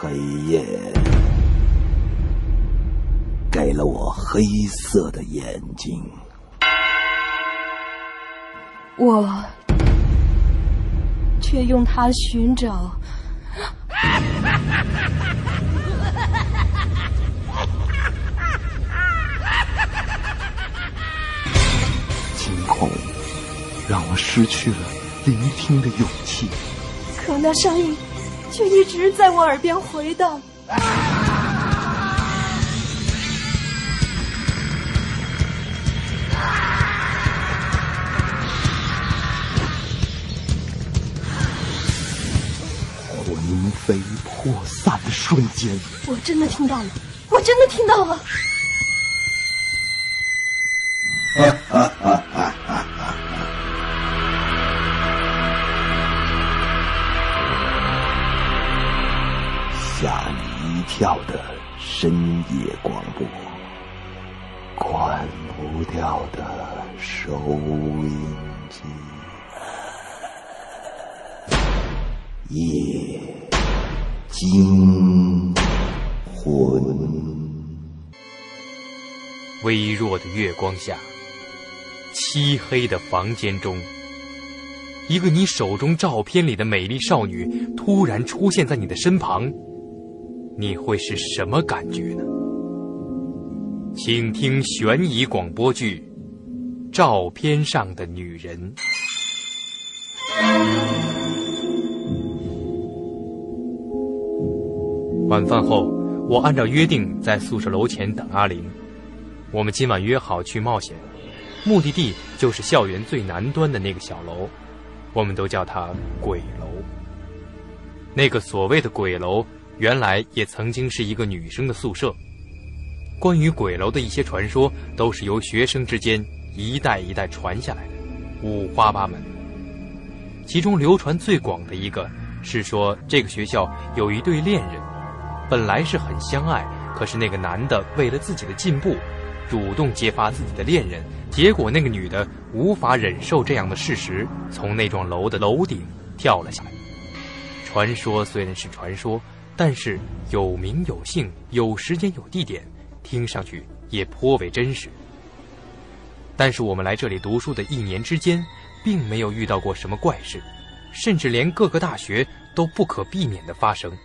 黑夜给了我黑色的眼睛， 我却用它寻找惊恐让我失去了聆听的勇气， 可那声音却一直在我耳边回荡。 魂飞魄散的瞬间， 我真的听到了，我真的听到了。吓你一跳的深夜广播，关不掉的收音机，夜惊魂。 微弱的月光下，漆黑的房间中，一个你手中照片里的美丽少女突然出现在你的身旁，你会是什么感觉呢？请听悬疑广播剧《照片上的女人》。晚饭后，我按照约定在宿舍楼前等阿玲。我们今晚约好去冒险，目的地就是校园最南端的那个小楼，我们都叫它鬼楼。那个所谓的鬼楼，原来也曾经是一个女生的宿舍。关于鬼楼的一些传说，都是由学生之间一代一代传下来的，五花八门。其中流传最广的一个是说，这个学校有一对恋人，本来是很相爱，可是那个男的为了自己的进步，主动揭发自己的恋人，结果那个女的无法忍受这样的事实，从那幢楼的楼顶跳了下来。传说虽然是传说，但是有名有姓，有时间有地点，听上去也颇为真实。但是我们来这里读书的1年之间，并没有遇到过什么怪事，甚至连各个大学都不可避免地发生。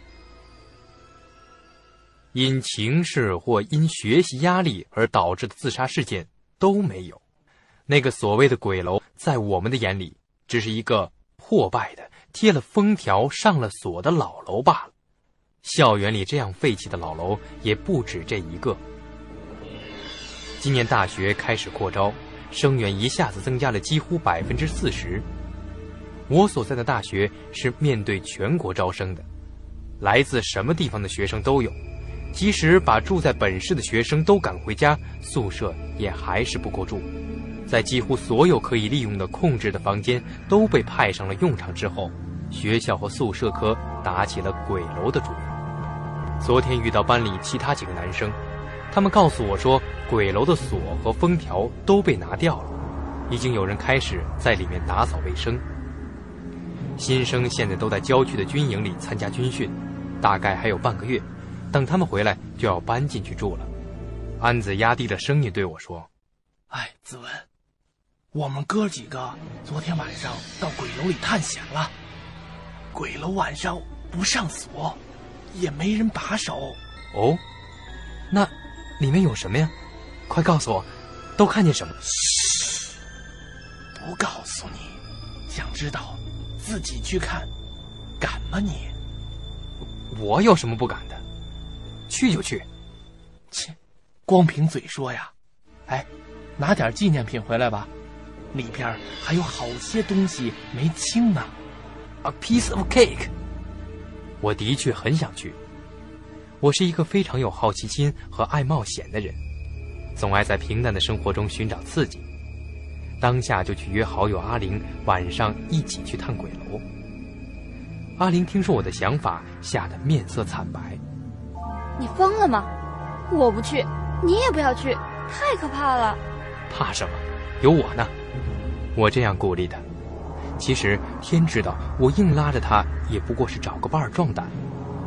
因情势或因学习压力而导致的自杀事件都没有。那个所谓的鬼楼，在我们的眼里，只是一个破败的、贴了封条、上了锁的老楼罢了。校园里这样废弃的老楼也不止这一个。今年大学开始扩招，生源一下子增加了几乎40%。我所在的大学是面对全国招生的，来自什么地方的学生都有。即使把住在本市的学生都赶回家，宿舍也还是不够住。在几乎所有可以利用的空置的房间都被派上了用场之后，学校和宿舍科打起了鬼楼的主意。昨天遇到班里其他几个男生，他们告诉我说，鬼楼的锁和封条都被拿掉了，已经有人开始在里面打扫卫生。新生现在都在郊区的军营里参加军训，大概还有半个月，等他们回来就要搬进去住了。安子压低了声音对我说： 哎，子文，我们哥几个昨天晚上到鬼楼里探险了。鬼楼晚上不上锁，也没人把守。 哦，那里面有什么呀？快告诉我，都看见什么？ 嘘，不告诉你。想知道自己去看，敢吗你？ 我有什么不敢的？去就去。 切，光凭嘴说呀。哎，拿点纪念品回来吧，里边还有好些东西没清呢。 A piece of cake。我的确很想去。我是一个非常有好奇心和爱冒险的人，总爱在平淡的生活中寻找刺激。当下就去约好友阿玲，晚上一起去探鬼楼。阿玲听说我的想法，吓得面色惨白。 你疯了吗？我不去，你也不要去，太可怕了。 怕什么？有我呢。我这样鼓励他。其实天知道，我硬拉着他也不过是找个伴儿壮胆。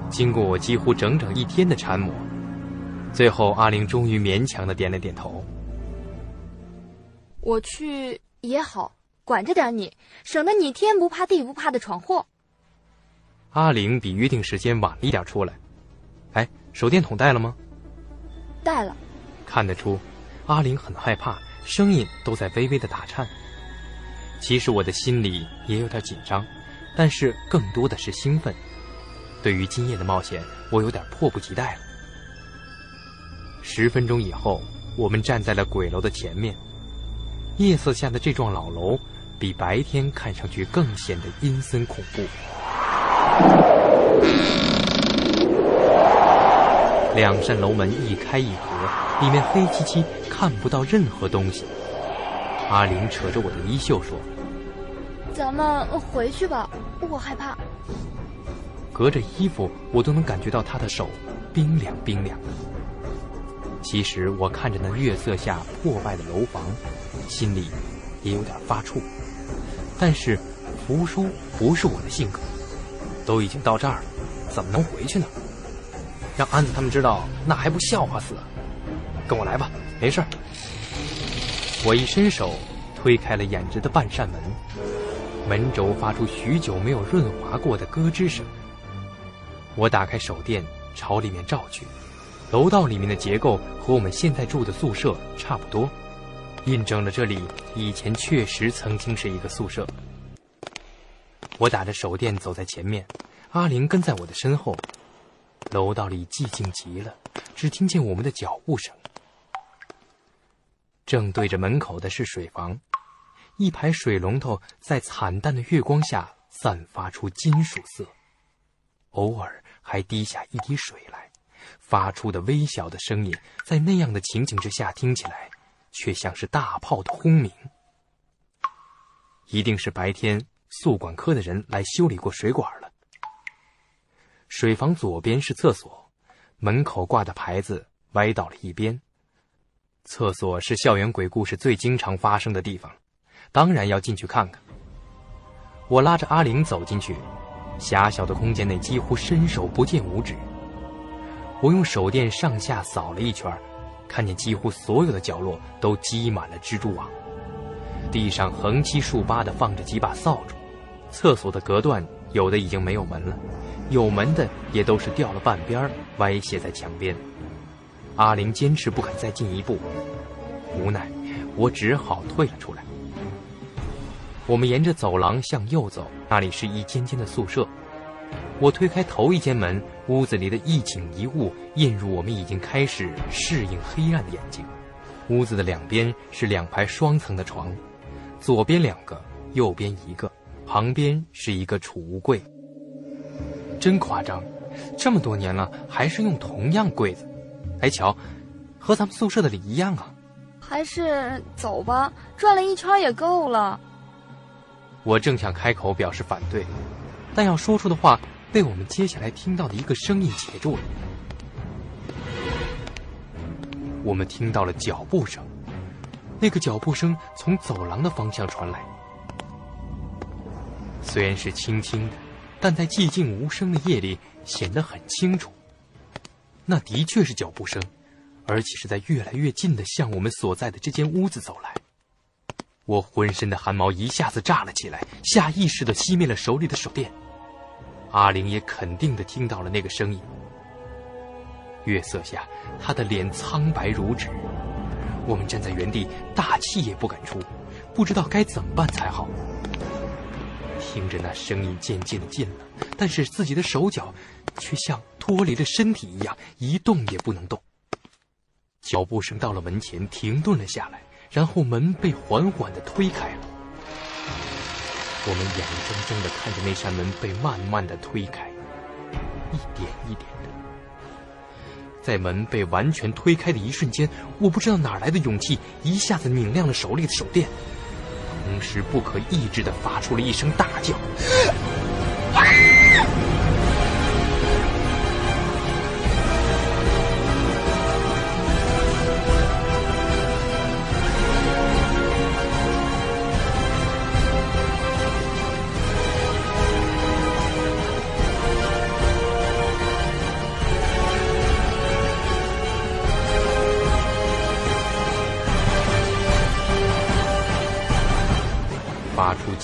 经过我几乎整整1天的缠磨，最后阿玲终于勉强地点了点头。 我去也好，管着点你，省得你天不怕地不怕的闯祸。 阿玲比约定时间晚了一点出来。哎，手电筒带了吗？ 带了。 看得出，阿玲很害怕，声音都在微微的打颤。其实我的心里也有点紧张，但是更多的是兴奋。对于今夜的冒险，我有点迫不及待了。10分钟以后，我们站在了鬼楼的前面。夜色下的这幢老楼，比白天看上去更显得阴森恐怖。2扇楼门一开一合，里面黑漆漆，看不到任何东西。阿玲扯着我的衣袖说：“ 咱们回去吧，我害怕。” 隔着衣服，我都能感觉到她的手冰凉冰凉的。其实我看着那月色下破败的楼房，心里也有点发怵。但是服输不是我的性格，都已经到这儿了，怎么能回去呢？让安子他们知道，那还不笑话死？跟我来吧，没事儿。我一伸手推开了掩着的半扇门，门轴发出许久没有润滑过的咯吱声。我打开手电朝里面照去，楼道里面的结构和我们现在住的宿舍差不多，印证了这里以前确实曾经是一个宿舍。我打着手电走在前面，阿玲跟在我的身后。楼道里寂静极了，只听见我们的脚步声。正对着门口的是水房，一排水龙头在惨淡的月光下散发出金属色，偶尔还滴下一滴水来，发出的微小的声音，在那样的情景之下听起来却像是大炮的轰鸣。一定是白天宿管科的人来修理过水管了。水房左边是厕所，门口挂的牌子歪倒了一边。厕所是校园鬼故事最经常发生的地方，当然要进去看看。我拉着阿玲走进去，狭小的空间内几乎伸手不见五指。我用手电上下扫了一圈，看见几乎所有的角落都积满了蜘蛛网，地上横七竖八地放着几把扫帚。厕所的隔断有的已经没有门了，有门的也都是掉了半边，歪斜在墙边。阿玲坚持不肯再进一步，无奈我只好退了出来。我们沿着走廊向右走，那里是一间间的宿舍。我推开头一间门，屋子里的一景一物映入我们已经开始适应黑暗的眼睛。屋子的两边是2排双层的床，左边2个，右边1个，旁边是一个储物柜。真夸张，这么多年了还是用同样柜子。哎，瞧，和咱们宿舍的里一样啊。 还是走吧，转了一圈也够了。 我正想开口表示反对，但要说出的话被我们接下来听到的一个声音截住了。我们听到了脚步声，那个脚步声从走廊的方向传来。虽然是轻轻的，但在寂静无声的夜里显得很清楚。那的确是脚步声，而且是在越来越近的向我们所在的这间屋子走来。我浑身的汗毛一下子炸了起来，下意识地熄灭了手里的手电。阿玲也肯定地听到了那个声音。月色下，她的脸苍白如纸。我们站在原地，大气也不敢出，不知道该怎么办才好。听着那声音渐渐地近了，但是自己的手脚却像脱离了身体一样，一动也不能动。脚步声到了门前停顿了下来，然后门被缓缓地推开了。我们眼睁睁地看着那扇门被慢慢地推开，一点一点的。在门被完全推开的一瞬间，我不知道哪来的勇气，一下子拧亮了手里的手电，同时不可抑制地发出了一声大叫。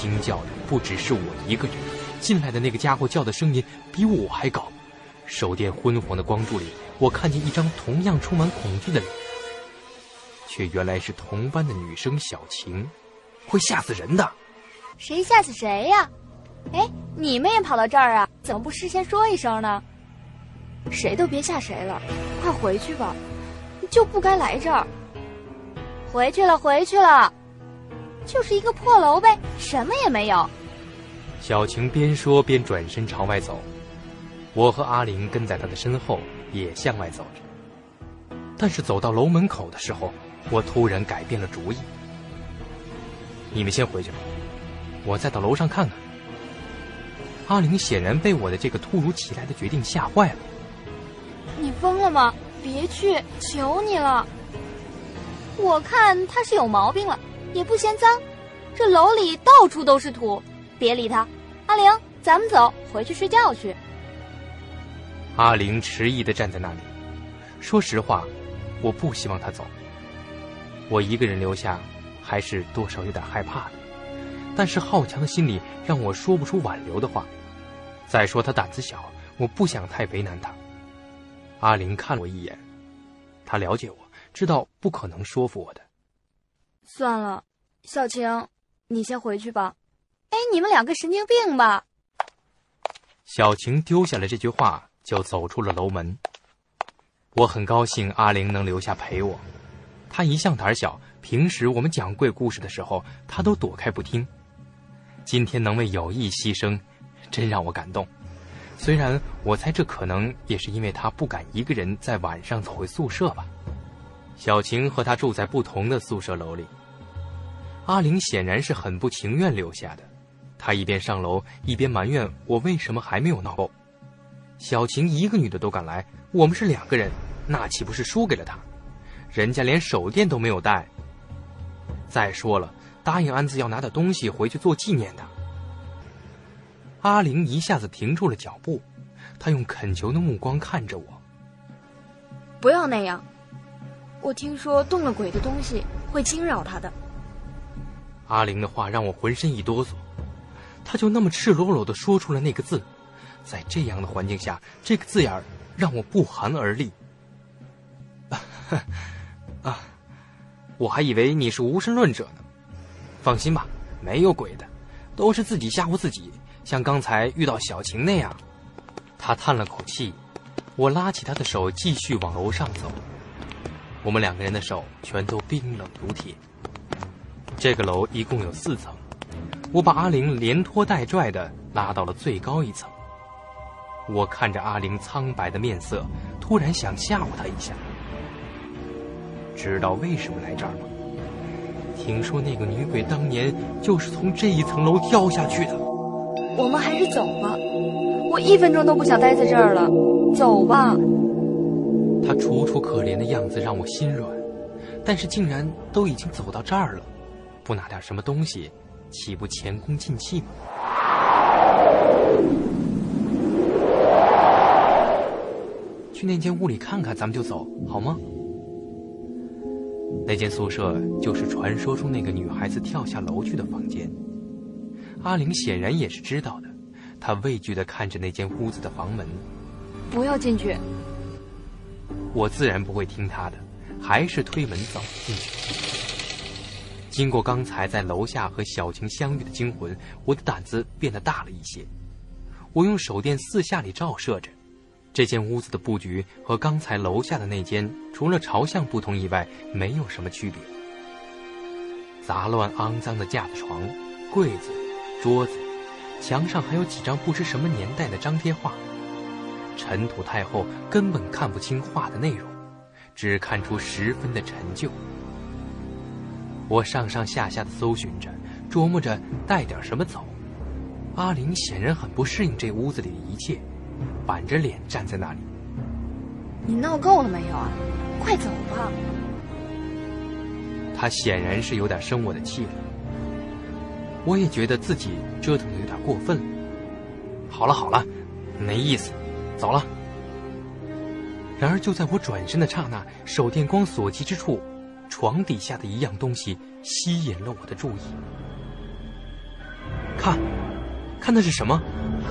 惊叫的不只是我一个人，进来的那个家伙叫的声音比我还高。手电昏黄的光柱里，我看见一张同样充满恐惧的脸，却原来是同班的女生小晴，会吓死人的。 谁吓死谁呀？哎，你们也跑到这儿啊？怎么不事先说一声呢？谁都别吓谁了，快回去吧，就不该来这儿。回去了，回去了，就是一个破楼呗，什么也没有。 小晴边说边转身朝外走，我和阿玲跟在她的身后，也向外走着。但是走到楼门口的时候，我突然改变了主意。你们先回去吧，我再到楼上看看。阿玲显然被我的这个突如其来的决定吓坏了。 你疯了吗？别去，求你了。我看他是有毛病了，也不嫌脏，这楼里到处都是土，别理他。阿玲，咱们走，回去睡觉去。 阿玲迟疑地站在那里。说实话，我不希望她走。我一个人留下，还是多少有点害怕的。但是好强的心理让我说不出挽留的话。再说她胆子小，我不想太为难她。阿玲看了我一眼，她了解我，知道不可能说服我的。 算了，小晴，你先回去吧。哎，你们两个神经病吧？ 小晴丢下了这句话，就走出了楼门。我很高兴阿玲能留下陪我。她一向胆小，平时我们讲鬼故事的时候，她都躲开不听。今天能为友谊牺牲，真让我感动。虽然我猜这可能也是因为她不敢一个人在晚上走回宿舍吧。小晴和她住在不同的宿舍楼里。阿玲显然是很不情愿留下的，她一边上楼一边埋怨我为什么还没有闹够。小晴一个女的都敢来，我们是2个人，那岂不是输给了她？人家连手电都没有带。再说了，答应安子要拿点东西回去做纪念的。阿玲一下子停住了脚步，她用恳求的目光看着我。 不要那样，我听说动了鬼的东西会惊扰他的。 阿玲的话让我浑身一哆嗦，她就那么赤裸裸地说出了那个字。在这样的环境下，这个字眼让我不寒而栗。我还以为你是无神论者呢。放心吧，没有鬼的，都是自己吓唬自己，像刚才遇到小晴那样。他叹了口气，我拉起他的手继续往楼上走。我们2个人的手全都冰冷如铁。这个楼一共有4层，我把阿玲连拖带拽地拉到了最高1层。我看着阿玲苍白的面色，突然想吓唬她一下。知道为什么来这儿吗？听说那个女鬼当年就是从这1层楼跳下去的。 我们还是走吧，我1分钟都不想待在这儿了，走吧。 她楚楚可怜的样子让我心软，但是竟然都已经走到这儿了，不拿点什么东西，岂不前功尽弃吗？去那间屋里看看，咱们就走，好吗？那间宿舍就是传说中那个女孩子跳下楼去的房间。阿玲显然也是知道的，她畏惧地看着那间屋子的房门。 不要进去。 我自然不会听她的，还是推门走进去。经过刚才在楼下和小晴相遇的惊魂，我的胆子变得大了一些。我用手电四下里照射着，这间屋子的布局和刚才楼下的那间除了朝向不同以外没有什么区别。杂乱肮脏的架子床、柜子、桌子，墙上还有几张不知什么年代的张贴画，尘土太厚，根本看不清画的内容，只看出十分的陈旧。我上上下下的搜寻着，琢磨着带点什么走。阿玲显然很不适应这屋子里的一切，板着脸站在那里。 你闹够了没有啊？快走吧。 她显然是有点生我的气了。我也觉得自己折腾的有点过分了。好了好了，没意思，走了。然而就在我转身的刹那，手电光所及之处，床底下的一样东西吸引了我的注意。 看那是什么？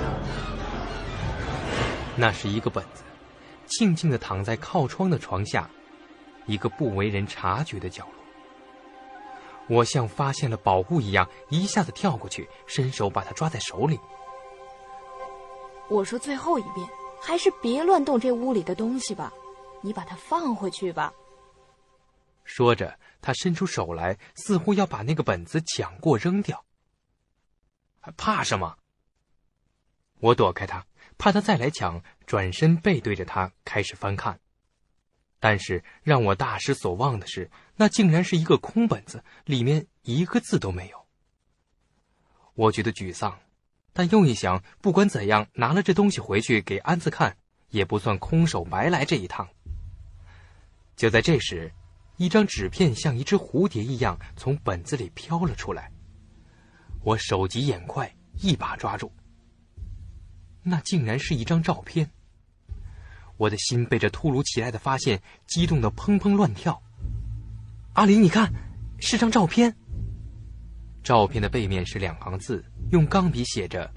那是一个本子，静静地躺在靠窗的床下，一个不为人察觉的角落。我像发现了宝物一样，一下子跳过去，伸手把它抓在手里。 我说最后一遍，还是别乱动这屋里的东西吧，你把它放回去吧。 说着，他伸出手来，似乎要把那个本子抢过扔掉。还怕什么？我躲开他，怕他再来抢，转身背对着他开始翻看。但是让我大失所望的是，那竟然是一个空本子，里面一个字都没有。我觉得沮丧，但又一想，不管怎样，拿了这东西回去给安子看，也不算空手白来这一趟。就在这时，一张纸片像一只蝴蝶一样从本子里飘了出来，我手疾眼快，一把抓住。那竟然是一张照片。我的心被这突如其来的发现激动得砰砰乱跳。阿林，你看，是张照片。照片的背面是2行字，用钢笔写着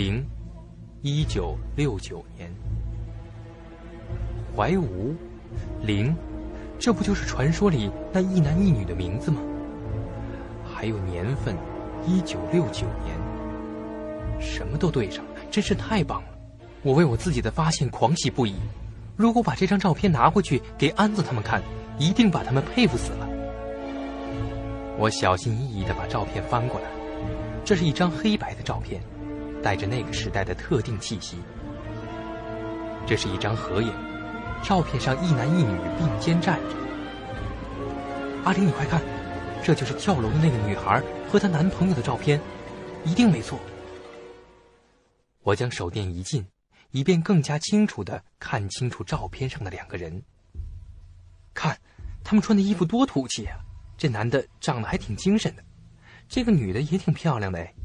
01969年。怀吴0，这不就是传说里那一男一女的名字吗？还有年份1969年，什么都对上了，真是太棒了！我为我自己的发现狂喜不已。如果把这张照片拿回去给安子他们看，一定把他们佩服死了。我小心翼翼地把照片翻过来，这是一张黑白的照片，带着那个时代的特定气息。这是一张合影，照片上一男一女并肩站着。阿玲，你快看，这就是跳楼的那个女孩和她男朋友的照片，一定没错。我将手电移近，以便更加清楚地看清楚照片上的2个人。看，他们穿的衣服多土气啊！这男的长得还挺精神的，这个女的也挺漂亮的哎。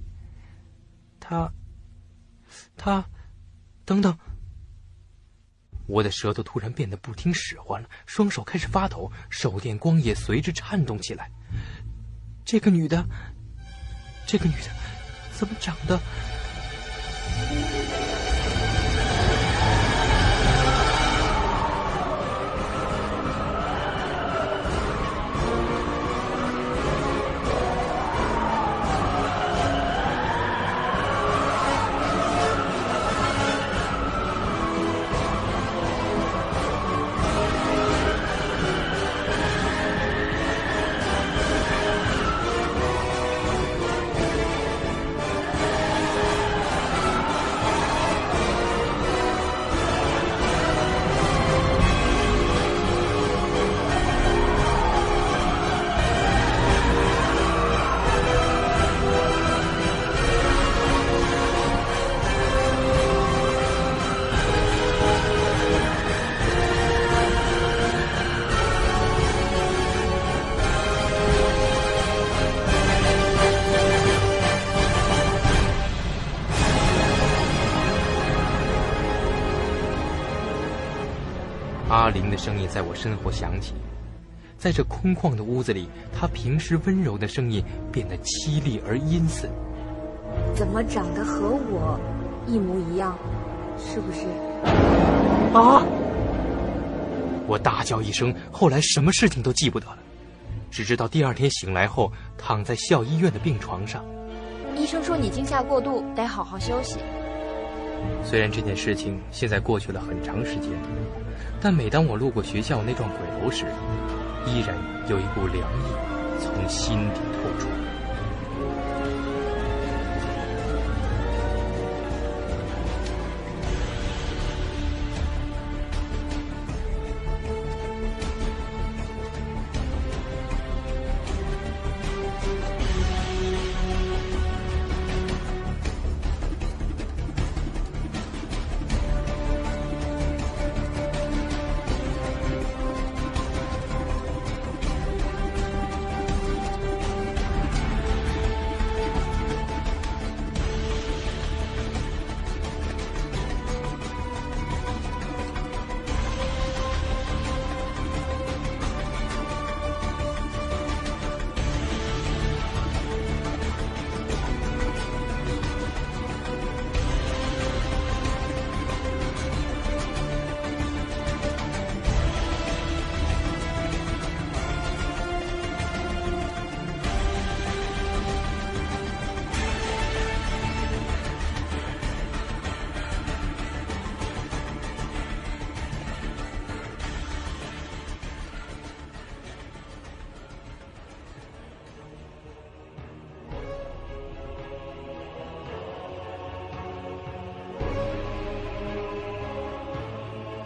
她，等等！我的舌头突然变得不听使唤了，双手开始发抖，手电光也随之颤动起来。这个女的怎么长得……阿玲的声音在我身后响起，在这空旷的屋子里，她平时温柔的声音变得凄厉而阴森。 怎么长得和我一模一样？是不是？ 啊！我大叫一声，后来什么事情都记不得了，只知道第2天醒来后躺在校医院的病床上。 医生说你惊吓过度，得好好休息。 虽然这件事情现在过去了很长时间，但每当我路过学校那幢鬼楼时，依然有一股凉意从心底透出。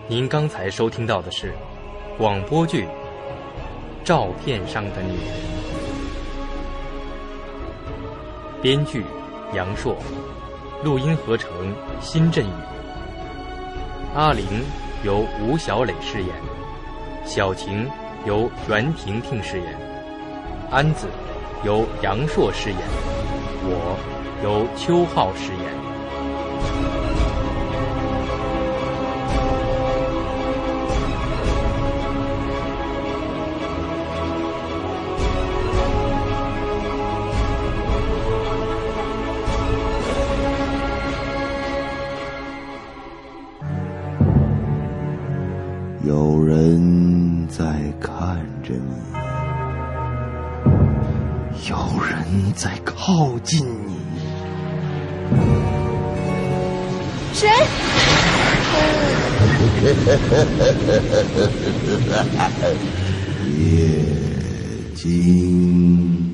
您刚才收听到的是广播剧《照片上的女人》，编剧杨烁，录音合成辛振宇。阿玲由吴小磊饰演，小晴由袁婷婷饰演，安子由杨烁饰演，我由邱浩饰演。 有人在看着你， 有人在靠近你。 谁？ 夜惊。